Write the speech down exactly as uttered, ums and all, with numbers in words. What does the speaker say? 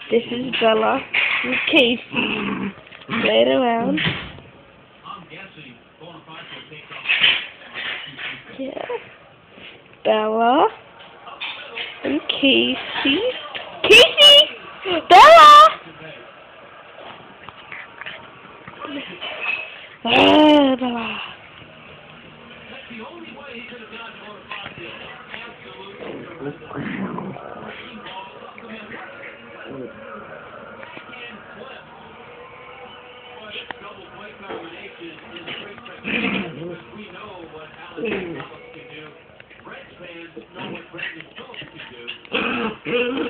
This is Bella and Casey. Play it around. Yeah. Bella and Casey. Casey! Bella! Ah, Bella. Mm.